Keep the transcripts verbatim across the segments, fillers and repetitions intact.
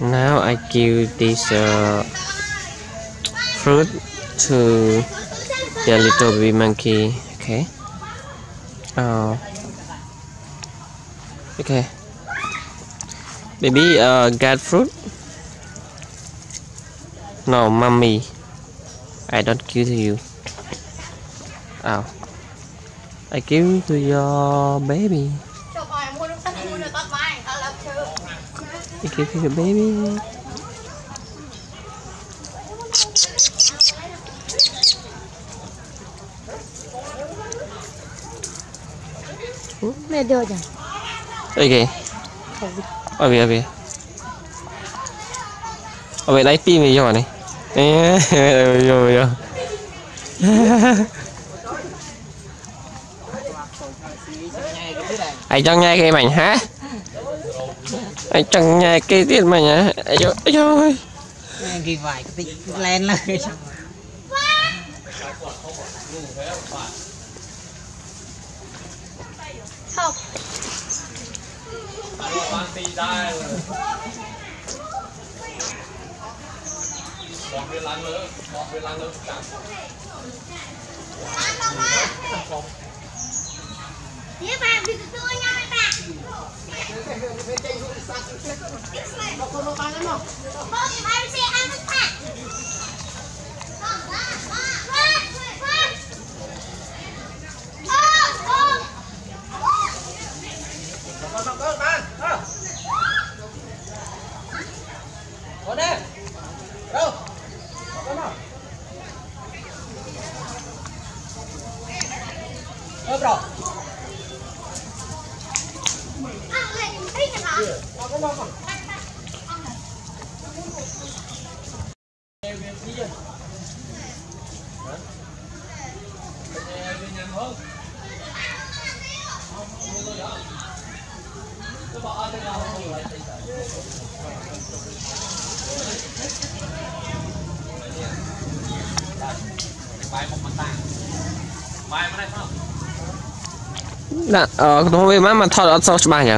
Now I give this uh, fruit to the little baby monkey. Okay. Oh. Okay. Baby, uh, got fruit? No, mommy. I don't give to you. Oh. I give to your baby. I give to your baby. Mẹ đưa cho. Okay. Ở về, ở về. Ở về lấy pin gì rồi này. Rồi rồi. Anh trong nhai cái mảnh hả? Anh trong nhai cái tiết mảnh hả? Ây dồi, ây dồi. Cái vải tích lên lên. Không. Dia bạn đi từ từ nha mấy bạn. Không có bán nữa không? Không, ai sẽ ăn mất bạn. Ơ bro. Dạ, ờ, không biết mà thật ở sao cho bà nhỉ?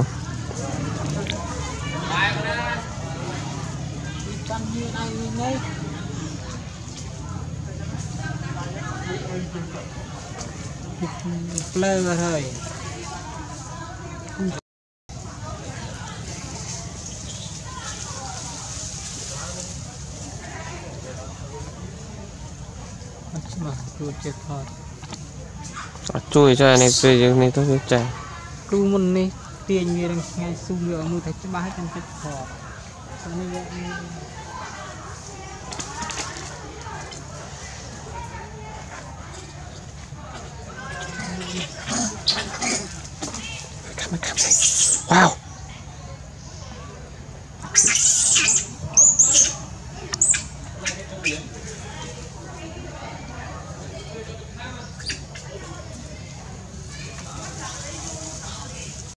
Plơ rồi. Chui cho này về những này tôi chạy. Cứ muốn này tiền như đang ngay sung lượng nuôi thấy cho ba hết trong cái thỏ. Wow.